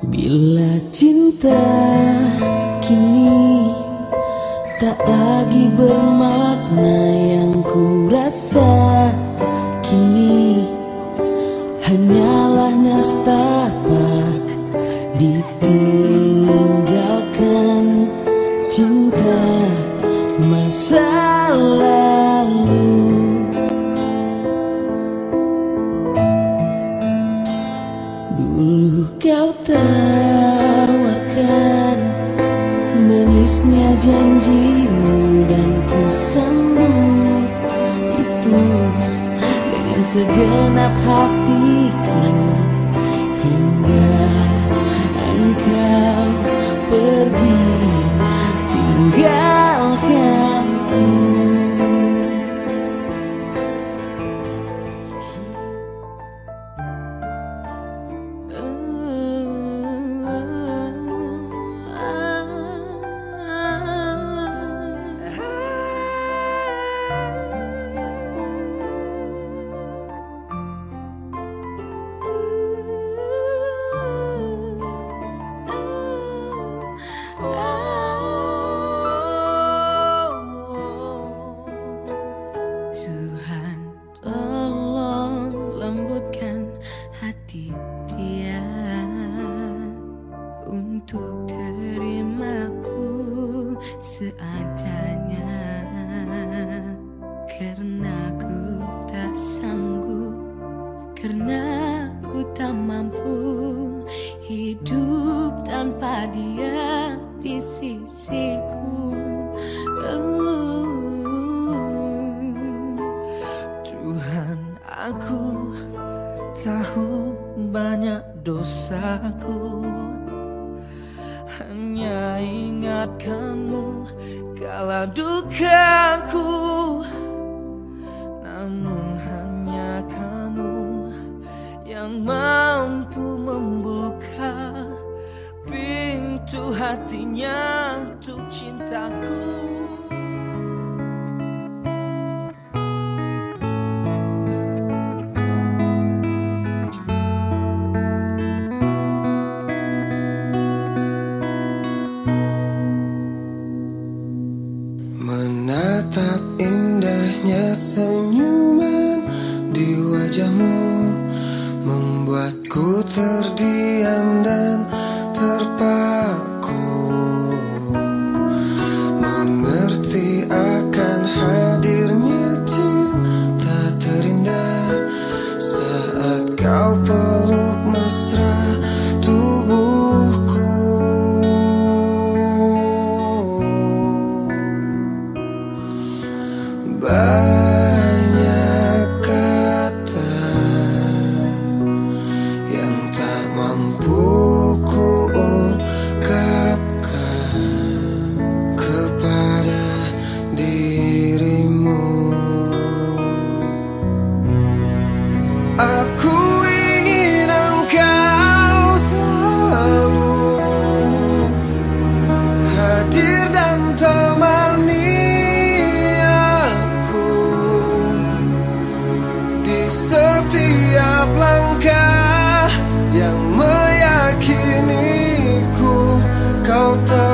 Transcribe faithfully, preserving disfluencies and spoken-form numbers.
Bila cinta kini tak lagi bermakna, yang ku rasa kini hanyalah nestapa ditinggalkan cinta masa lalu. Dulu kau tawarkan manisnya janjimu, dan ku sambut itu dengan segenap hatiku, hingga engkau pergi tinggalkanku. Hati dia untuk terimaku seadanya, karena ku tak sanggup, karena ku tak mampu hidup tanpa dia di sisiku. Oh. Tuhan, aku tahu banyak dosaku, hanya ingatkanmu kala dukaku. Namun hanya kamu yang mampu membuka pintu hatinya untuk cintaku. Menatap indahnya senyuman di wajahmu membuatku terdiam dan terpaku, mengerti akan hadirnya cinta terindah saat kau peluk mesra tubuhku. Banyak kata yang tak mampu ku ungkapkan kepada dirimu. Aku ingin engkau selalu hadir dan temani setiap langkah yang meyakiniku kau tak